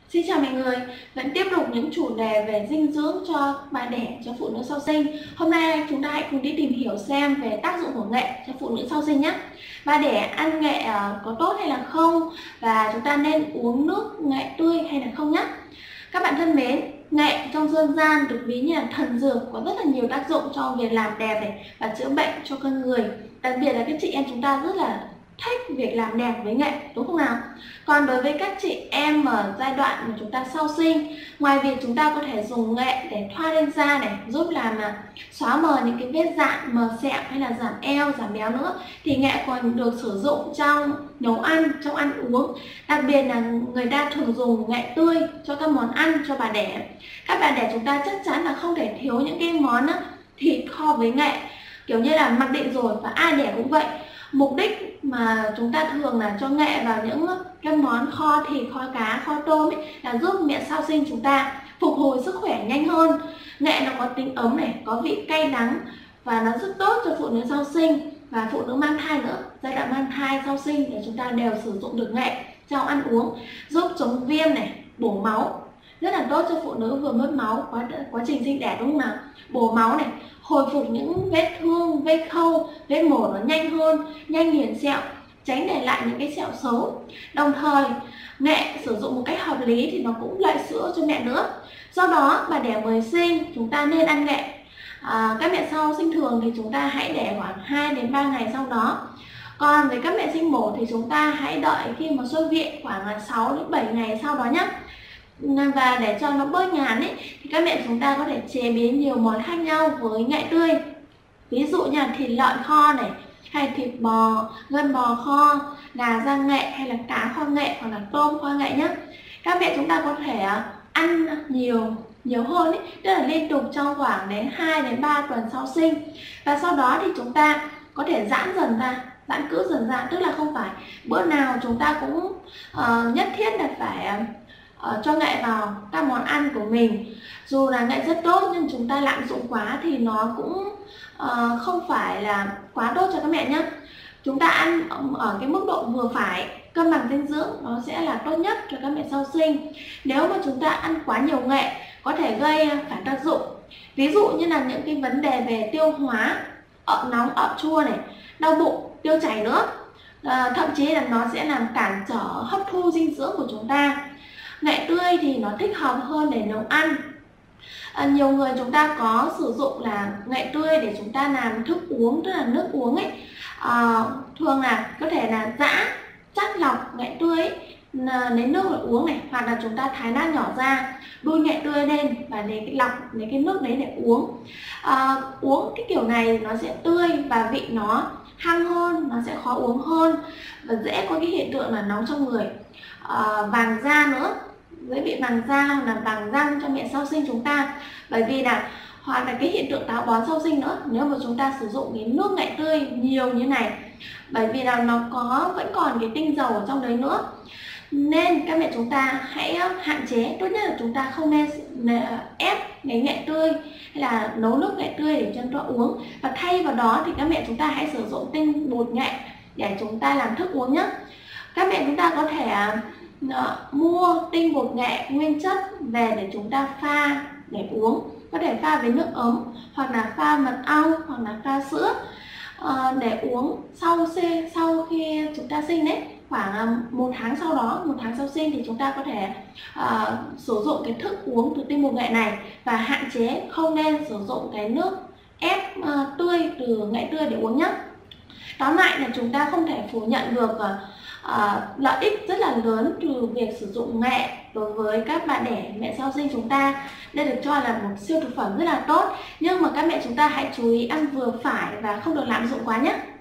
Xin chào mọi người, vẫn tiếp tục những chủ đề về dinh dưỡng cho bà đẻ, cho phụ nữ sau sinh. Hôm nay chúng ta hãy cùng đi tìm hiểu xem về tác dụng của nghệ cho phụ nữ sau sinh nhé. Bà đẻ ăn nghệ có tốt hay là không, và chúng ta nên uống nước nghệ tươi hay là không nhé. Các bạn thân mến, nghệ trong dân gian được ví như là thần dược, có rất là nhiều tác dụng cho việc làm đẹp này và chữa bệnh cho con người. Đặc biệt là các chị em chúng ta rất là thích việc làm đẹp với nghệ, đúng không nào? Còn đối với các chị em ở giai đoạn mà chúng ta sau sinh, ngoài việc chúng ta có thể dùng nghệ để thoa lên da này, giúp làm xóa mờ những cái vết dạn, mờ sẹo hay là giảm eo, giảm béo nữa, thì nghệ còn được sử dụng trong nấu ăn, trong ăn uống. Đặc biệt là người ta thường dùng nghệ tươi cho các món ăn cho bà đẻ. Các bà đẻ chúng ta chắc chắn là không thể thiếu những cái món thịt kho với nghệ, kiểu như là mặc định rồi, và ai đẻ cũng vậy. Mục đích mà chúng ta thường là cho nghệ vào những cái món kho thịt, kho cá, kho tôm ấy, là giúp mẹ sau sinh chúng ta phục hồi sức khỏe nhanh hơn. Nghệ nó có tính ấm này, có vị cay đắng và nó rất tốt cho phụ nữ sau sinh và phụ nữ mang thai nữa. Giai đoạn mang thai, sau sinh thì chúng ta đều sử dụng được nghệ trong ăn uống, giúp chống viêm này, bổ máu, rất là tốt cho phụ nữ vừa mất máu quá trình sinh đẻ, đúng không nào? Bổ máu này, hồi phục những vết thương, vết khâu, vết mổ nó nhanh hơn, nhanh liền sẹo, tránh để lại những cái sẹo xấu. Đồng thời nghệ sử dụng một cách hợp lý thì nó cũng lợi sữa cho mẹ nữa. Do đó bà đẻ mới sinh chúng ta nên ăn nghệ. Các mẹ sau sinh thường thì chúng ta hãy để khoảng 2 đến 3 ngày sau đó. Còn với các mẹ sinh mổ thì chúng ta hãy đợi khi mà xuất viện khoảng 6 đến 7 ngày sau đó nhé. Và để cho nó bớt nhàn ấy, thì các mẹ chúng ta có thể chế biến nhiều món khác nhau với nghệ tươi. Ví dụ như là thịt lợn kho này, hay thịt bò, gân bò kho, gà rang nghệ, hay là cá kho nghệ, hoặc là tôm kho nghệ nhé. Các mẹ chúng ta có thể ăn nhiều hơn ấy, tức là liên tục trong khoảng đến 2 đến 3 tuần sau sinh. Và sau đó thì chúng ta có thể giãn dần ra, giãn cữ dần ra, tức là không phải bữa nào chúng ta cũng nhất thiết là phải cho nghệ vào các món ăn của mình. Dù là nghệ rất tốt nhưng chúng ta lạm dụng quá thì nó cũng không phải là quá tốt cho các mẹ nhé. Chúng ta ăn ở cái mức độ vừa phải, cân bằng dinh dưỡng, nó sẽ là tốt nhất cho các mẹ sau sinh. Nếu mà chúng ta ăn quá nhiều nghệ có thể gây phản tác dụng, ví dụ như là những cái vấn đề về tiêu hóa, ợ nóng, ợ chua này, đau bụng, tiêu chảy nữa. Thậm chí là nó sẽ làm cản trở hấp thu dinh dưỡng của chúng ta. Nghệ tươi thì nó thích hợp hơn để nấu ăn. Nhiều người chúng ta có sử dụng là nghệ tươi để chúng ta làm thức uống, tức là nước uống ấy. Thường là có thể là giã, chắt lọc nghệ tươi ấy, lấy nước để uống này, hoặc là chúng ta thái nát nhỏ ra, đun nghệ tươi lên và lấy cái nước đấy để uống. Uống cái kiểu này nó sẽ tươi và vị nó hăng hơn, nó sẽ khó uống hơn và dễ có cái hiện tượng là nóng trong người. Vàng da nữa, dễ bị vàng da hoặc là vàng răng cho mẹ sau sinh chúng ta, bởi vì là hoặc là cái hiện tượng táo bón sau sinh nữa nếu mà chúng ta sử dụng cái nước nghệ tươi nhiều như này, bởi vì là nó vẫn còn cái tinh dầu ở trong đấy nữa. Nên các mẹ chúng ta hãy hạn chế, tốt nhất là chúng ta không nên ép cái nghệ tươi hay là nấu nước nghệ tươi để cho chúng ta uống, và thay vào đó thì các mẹ chúng ta hãy sử dụng tinh bột nghệ để chúng ta làm thức uống nhé. Các mẹ chúng ta có thể mua tinh bột nghệ nguyên chất về để chúng ta pha để uống, có thể pha với nước ấm hoặc là pha mật ong hoặc là pha sữa để uống sau khi chúng ta sinh đấy. Khoảng 1 tháng sau đó, 1 tháng sau sinh thì chúng ta có thể sử dụng cái thức uống từ tinh bột nghệ này, và hạn chế không nên sử dụng cái nước ép tươi từ nghệ tươi để uống nhé. Tóm lại là chúng ta không thể phủ nhận được lợi ích rất là lớn từ việc sử dụng nghệ đối với các bà đẻ, mẹ sau sinh chúng ta. Đây được cho là một siêu thực phẩm rất là tốt, nhưng mà các mẹ chúng ta hãy chú ý ăn vừa phải và không được lạm dụng quá nhé.